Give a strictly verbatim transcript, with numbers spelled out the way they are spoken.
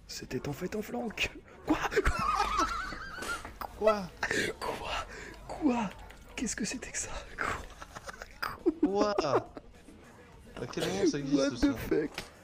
C'était en fait un flanc. Quoi? Quoi? Quoi? Quoi? Qu'est-ce que c'était que ça? Quoi? Quoi? À quel moment ça existe What ça? the fuck?